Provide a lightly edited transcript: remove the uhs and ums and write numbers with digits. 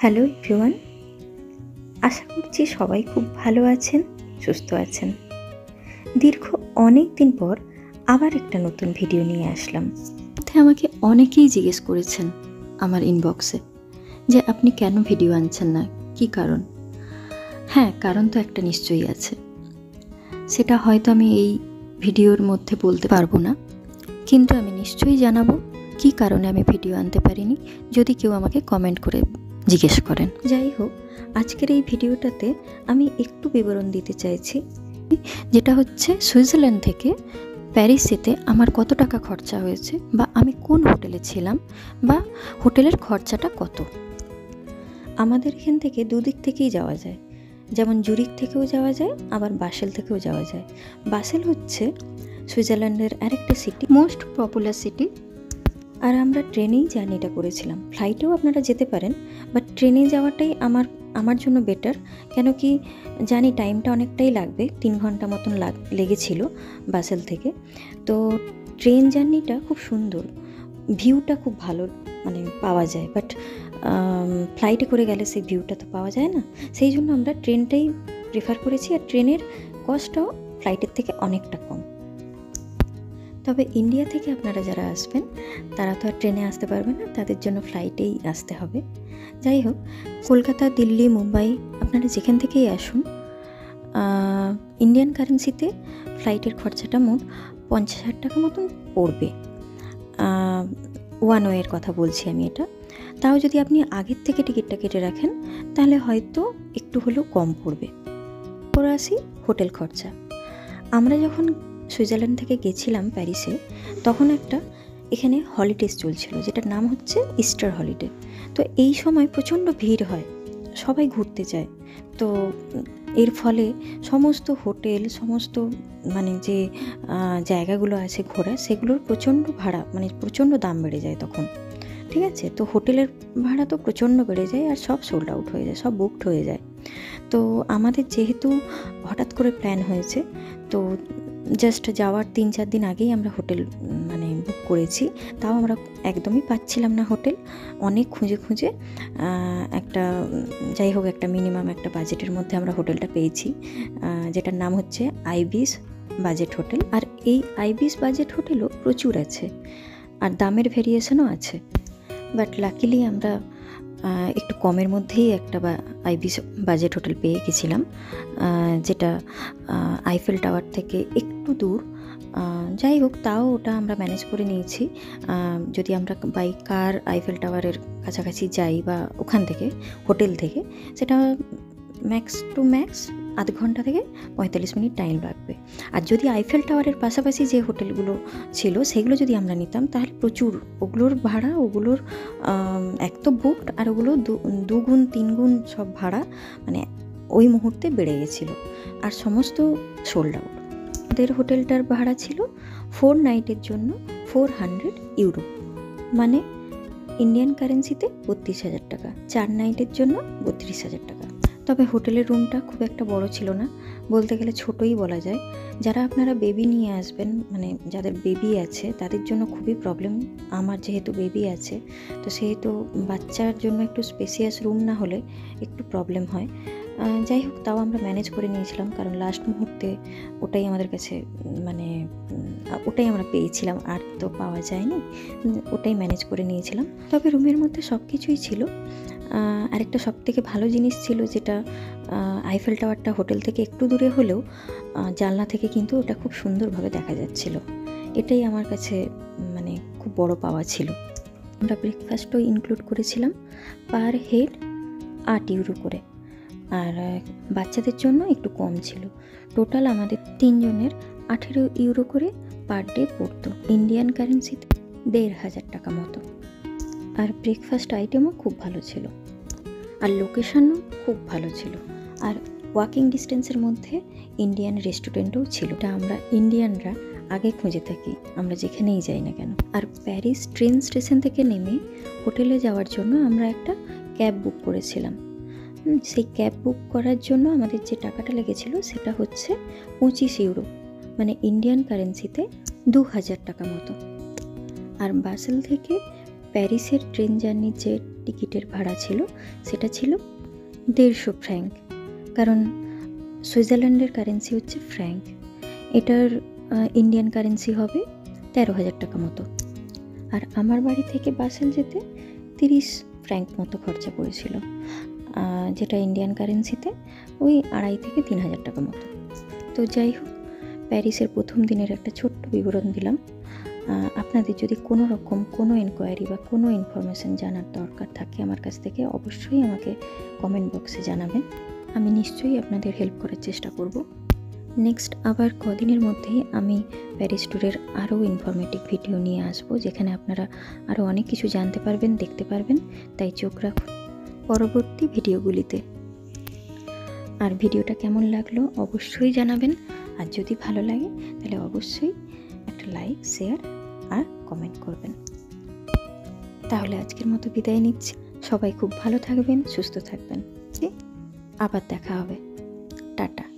Hello everyone, আশা করছি সবাই খুব ভালো আছেন, সুস্থ আছেন। দীর্ঘ অনেক দিন পর আবার একটা নতুন ভিডিও নিয়ে আসলাম। আমাকে অনেকেই জিজ্ঞেস করেছেন আমার ইনবক্সে যে আপনি কেন ভিডিও আনছেন না, কি কারণ? হ্যাঁ, কারণ তো একটা নিশ্চয়ই আছে। সেটা হয়তো আমি এই ভিডিওর মধ্যে বলতে পারবো না, কিন্তু আমি নিশ্চয়ই জানাবো কি কারণে আমি ভিডিও আনতে পারিনি, যদি কেউ আমাকে কমেন্ট করে জিজ্ঞেস করেন। যাই হোক, আজকের এই ভিডিওটাতে আমি একটু বিবরণ দিতে চাইছি, যেটা হচ্ছে সুইজারল্যান্ড থেকে প্যারিস যেতে আমার কত টাকা খরচা হয়েছে, বা আমি কোন হোটেলে ছিলাম, বা হোটেলের খরচাটা কত। আমাদের এখান থেকে দুদিক থেকেই যাওয়া যায়, যেমন জুরিক থেকেও যাওয়া যায়, আবার বাসেল থেকেও যাওয়া যায়। বাসেল হচ্ছে সুইজারল্যান্ডের আরেকটা সিটি, মোস্ট পপুলার সিটি। আর আমরা ট্রেনেই জার্নিটা করেছিলাম। ফ্লাইটেও আপনারা যেতে পারেন, বাট ট্রেনে যাওয়াটাই আমার জন্য বেটার। কেন কি জানি টাইমটা অনেকটাই লাগবে, 3 ঘন্টা মতন লেগেছিল বাসেল থেকে। তো ট্রেন জার্নিটা খুব সুন্দর, ভিউটা খুব ভালো মানে পাওয়া যায়, বাট ফ্লাইটে করে গেলে সেই ভিউটা তো পাওয়া যায় না। সেই জন্য আমরা ট্রেনটাই প্রেফার করেছি, আর ট্রেনের কস্টটাও ফ্লাইটের থেকে অনেকটা কম। তবে ইন্ডিয়া থেকে আপনারা যারা আসবেন তারা তো আর ট্রেনে আসতে পারবেন না, তাদের জন্য ফ্লাইটেই আসতে হবে। যাই হোক, কলকাতা, দিল্লি, মুম্বাই আপনারা যেখান থেকেই আসুন, ইন্ডিয়ান কারেন্সিতে ফ্লাইটের খরচাটা মোট 50,000 টাকা মতন পড়বে। ওয়ান ওয়ের কথা বলছি আমি এটা। তাও যদি আপনি আগের থেকে টিকিটটা কেটে রাখেন তাহলে হয়তো একটু হলেও কম পড়বে। পরে আসি হোটেল খরচা। আমরা যখন সুইজারল্যান্ড থেকে গেছিলাম প্যারিসে, তখন একটা এখানে হলিডেজ চলছিল, যেটার নাম হচ্ছে ইস্টার হলিডে। তো এই সময় প্রচণ্ড ভিড় হয়, সবাই ঘুরতে যায়। তো এর ফলে সমস্ত হোটেল, সমস্ত মানে যে জায়গাগুলো আছে ঘোরা, সেগুলোর প্রচণ্ড ভাড়া, মানে প্রচণ্ড দাম বেড়ে যায় তখন। ঠিক আছে, তো হোটেলের ভাড়া তো প্রচণ্ড বেড়ে যায়, আর সব সোল্ড আউট হয়ে যায়, সব বুকড হয়ে যায়। তো আমাদের যেহেতু হঠাৎ করে প্ল্যান হয়েছে, তো জাস্ট যাওয়ার 3-4 দিন আগেই আমরা হোটেল মানে বুক করেছি। তাও আমরা একদমই পাচ্ছিলাম না হোটেল, অনেক খুঁজে খুঁজে একটা যাই হোক একটা মিনিমাম একটা বাজেটের মধ্যে আমরা হোটেলটা পেয়েছি, যেটার নাম হচ্ছে আইবিস বাজেট হোটেল। আর এই আইবিস বাজেট হোটেলও প্রচুর আছে, আর দামের ভেরিয়েশনও আছে। বাট লাকিলি আমরা একটু কমের মধ্যেই একটা আইবিস বাজেট হোটেল পেয়ে গেছিলাম, যেটা আইফেল টাওয়ার থেকে একটু দূর। যাই হোক, তাও ওটা আমরা ম্যানেজ করে নিয়েছি। যদি আমরা বাই কার আইফেল টাওয়ারের কাছাকাছি যাই বা ওখান থেকে হোটেল থেকে, সেটা ম্যাক্স টু ম্যাক্স আধ ঘন্টা থেকে 45 মিনিট টাইম লাগবে। আর যদি আইফেল টাওয়ারের পাশাপাশি যে হোটেলগুলো ছিল সেগুলো যদি আমরা নিতাম, তাহলে প্রচুর ওগুলোর ভাড়া, ওগুলোর এক তো বুকড, আর ওগুলো 2 গুণ 3 গুণ সব ভাড়া মানে ওই মুহূর্তে বেড়ে গেছিলো, আর সমস্ত সোল্ড আউট। আমাদের হোটেলটার ভাড়া ছিল 4 নাইটের জন্য 400 ইউরো, মানে ইন্ডিয়ান কারেন্সিতে 32,000 টাকা। 4 নাইটের জন্য 32,000 টাকা। তবে হোটেলের রুমটা খুব একটা বড় ছিল না, বলতে গেলে ছোটোই বলা যায়। যারা আপনারা বেবি নিয়ে আসবেন, মানে যাদের বেবি আছে, তাদের জন্য খুবই প্রবলেম। আমার যেহেতু বেবি আছে, তো সেহেতু বাচ্চার জন্য একটু স্পেসিয়াস রুম না হলে একটু প্রবলেম হয়। যাই হোক, তাও আমরা ম্যানেজ করে নিয়েছিলাম, কারণ লাস্ট মুহূর্তে ওটাই আমাদের কাছে মানে ওটাই আমরা পেয়েছিলাম, আর তো পাওয়া যায়নি, ওটাই ম্যানেজ করে নিয়েছিলাম। তবে রুমের মধ্যে সব কিছুই ছিল। আরেকটা সবথেকে ভালো জিনিস ছিল, যেটা আইফেল টাওয়ারটা হোটেল থেকে একটু দূরে হলেও জানলা থেকে কিন্তু ওটা খুব সুন্দরভাবে দেখা যাচ্ছিল। এটাই আমার কাছে মানে খুব বড় পাওয়া ছিল। আমরা ব্রেকফাস্টও ইনক্লুড করেছিলাম, পার হেড 8 ইউরো করে, আর বাচ্চাদের জন্য একটু কম ছিল। টোটাল আমাদের 3 জনের 18 ইউরো করে পার ডে পড়তো, ইন্ডিয়ান কারেন্সিতে 1,500 টাকা মতো। আর ব্রেকফাস্ট আইটেমও খুব ভালো ছিল, আর লোকেশনও খুব ভালো ছিল, আর ওয়াকিং ডিস্টেন্সের মধ্যে ইন্ডিয়ান রেস্টুরেন্টও ছিল। এটা আমরা ইন্ডিয়ানরা আগে খুঁজে থাকি, আমরা যেখানেই যাই না কেন। আর প্যারিস ট্রেন স্টেশন থেকে নেমে হোটেলে যাওয়ার জন্য আমরা একটা ক্যাব বুক করেছিলাম। সেই ক্যাব বুক করার জন্য আমাদের যে টাকাটা লেগেছিল সেটা হচ্ছে 25 ইউরো, মানে ইন্ডিয়ান কারেন্সিতে 2,000 টাকা মতো। আর বাসেল থেকে প্যারিসের ট্রেন জার্নির যে টিকিটের ভাড়া ছিল সেটা ছিল 150 ফ্র্যাঙ্ক, কারণ সুইজারল্যান্ডের কারেন্সি হচ্ছে ফ্র্যাঙ্ক, এটার ইন্ডিয়ান কারেন্সি হবে 13,000 টাকা মতো। আর আমার বাড়ি থেকে বাসেল যেতে 30 ফ্র্যাঙ্ক মতো খরচা পড়েছিল, যেটা ইন্ডিয়ান কারেন্সিতে ওই 2,500 থেকে 3,000 টাকা মতো। তো যাই হোক, প্যারিসের প্রথম দিনের একটা ছোট্ট বিবরণ দিলাম। আপনাদের যদি কোনো রকম কোনো এনকোয়ারি বা কোনো ইনফরমেশান জানার দরকার থাকে আমার কাছ থেকে, অবশ্যই আমাকে কমেন্ট বক্সে জানাবেন, আমি নিশ্চয়ই আপনাদের হেল্প করার চেষ্টা করব। নেক্সট আবার কদিনের মধ্যেই আমি প্যারিস ট্যুরের আরও ইনফরমেটিভ ভিডিও নিয়ে আসব, যেখানে আপনারা আরও অনেক কিছু জানতে পারবেন, দেখতে পারবেন, তাই চোখ রাখুন পরবর্তী ভিডিওগুলিতে। আর ভিডিওটা কেমন লাগলো অবশ্যই জানাবেন, আর যদি ভালো লাগে তাহলে অবশ্যই একটা লাইক, শেয়ার আর কমেন্ট করবেন। তাহলে আজকের মতো বিদায় নিচ্ছি, সবাই খুব ভালো থাকবেন, সুস্থ থাকবেন, আবার দেখা হবে, টাটা।